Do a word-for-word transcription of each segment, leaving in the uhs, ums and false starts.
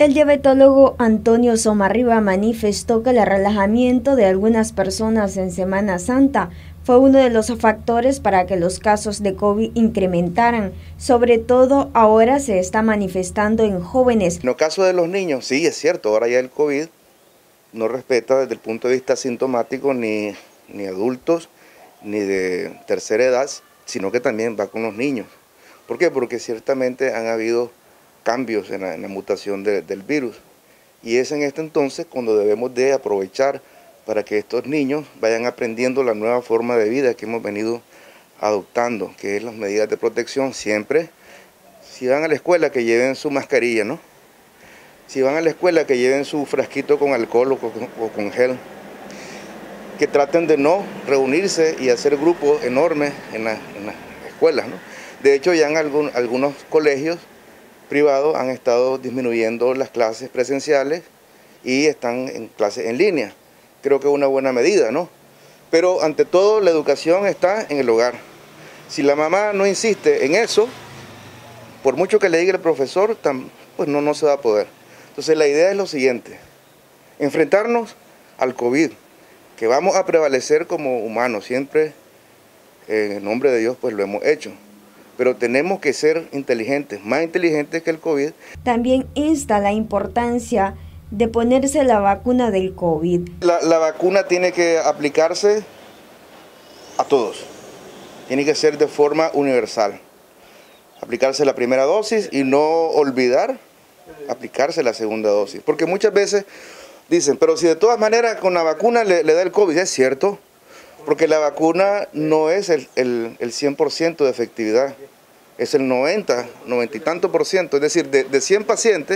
El diabetólogo Antonio Somarriba manifestó que el relajamiento de algunas personas en Semana Santa fue uno de los factores para que los casos de COVID incrementaran. Sobre todo ahora se está manifestando en jóvenes. En el caso de los niños, sí, es cierto, ahora ya el COVID no respeta desde el punto de vista sintomático ni, ni adultos, ni de tercera edad, sino que también va con los niños. ¿Por qué? Porque ciertamente han habido cambios en la, en la mutación de, del virus. Y es en este entonces cuando debemos de aprovechar para que estos niños vayan aprendiendo la nueva forma de vida que hemos venido adoptando, que es las medidas de protección siempre. Si van a la escuela, que lleven su mascarilla, ¿no? Si van a la escuela, que lleven su frasquito con alcohol o con, o con gel. Que traten de no reunirse y hacer grupos enormes en, la, en las escuelas, ¿no? De hecho, ya en algún, algunos colegios privados han estado disminuyendo las clases presenciales y están en clases en línea. Creo que es una buena medida, ¿no? Pero ante todo la educación está en el hogar. Si la mamá no insiste en eso, por mucho que le diga el profesor, pues no, no se va a poder. Entonces la idea es lo siguiente, enfrentarnos al COVID, que vamos a prevalecer como humanos, siempre en el nombre de Dios pues lo hemos hecho. Pero tenemos que ser inteligentes, más inteligentes que el COVID. También insta la importancia de ponerse la vacuna del COVID. La, la vacuna tiene que aplicarse a todos, tiene que ser de forma universal. Aplicarse la primera dosis y no olvidar aplicarse la segunda dosis. Porque muchas veces dicen, pero si de todas maneras con la vacuna le, le da el COVID, es cierto. Porque la vacuna no es el, el, el cien por ciento de efectividad, es el noventa, noventa y tanto por ciento. Es decir, de, de cien pacientes,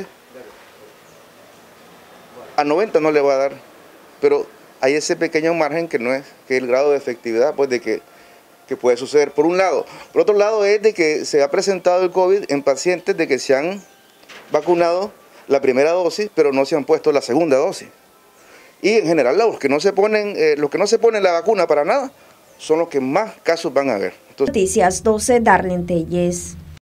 a noventa no le va a dar. Pero hay ese pequeño margen que no es, que es el grado de efectividad pues, de que, que puede suceder. Por un lado. Por otro lado es de que se ha presentado el COVID en pacientes de que se han vacunado la primera dosis, pero no se han puesto la segunda dosis. Y en general los que no se ponen, eh, los que no se ponen la vacuna para nada, son los que más casos van a haber. Entonces... Noticias doce, Darlene Telles.